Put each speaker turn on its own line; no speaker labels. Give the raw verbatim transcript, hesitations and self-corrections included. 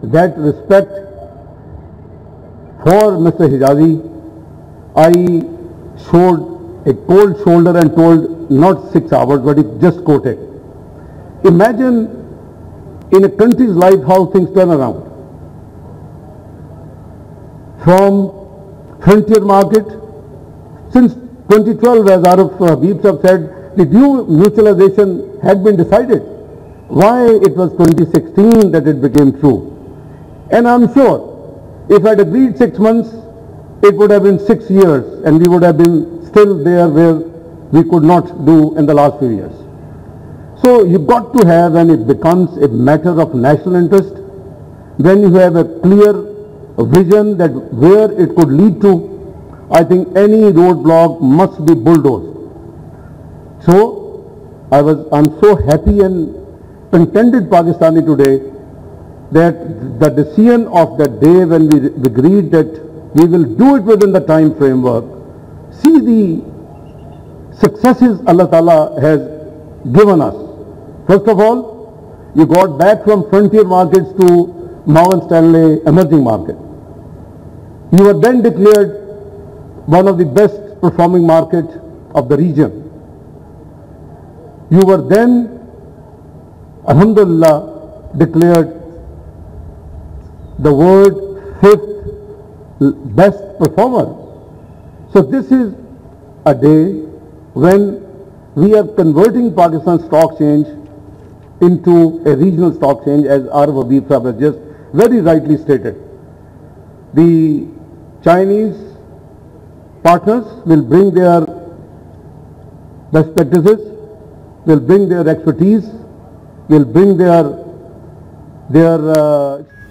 that respect for Mister Hijazi, I showed a cold shoulder and told not six hours, but it just quoted. Imagine in a country's life how things turn around. From frontier market, since twenty twelve, as Arif Habib Sahab said, the due mutualization had been decided. Why it was twenty sixteen that it became true? And I'm sure if I had agreed six months, it would have been six years and we would have been still there where we could not do in the last few years. So you've got to have, when it becomes a matter of national interest, when you have a clear vision that where it could lead to, I think any roadblock must be bulldozed. So I was, I'm so happy and contented Pakistani today that the decision of that day when we agreed that we will do it within the time framework, see the successes Allah Ta'ala has given us. First of all, you got back from frontier markets to Morgan Stanley emerging market. You were then declared one of the best performing market of the region. You were then, Alhamdulillah, declared the world fifth best performer. So this is a day when we are converting Pakistan Stock Exchange into a regional stock exchange, as Arif Habib Sahab has just very rightly stated. The Chinese partners will bring their best practices, will bring their expertise, will bring their their uh,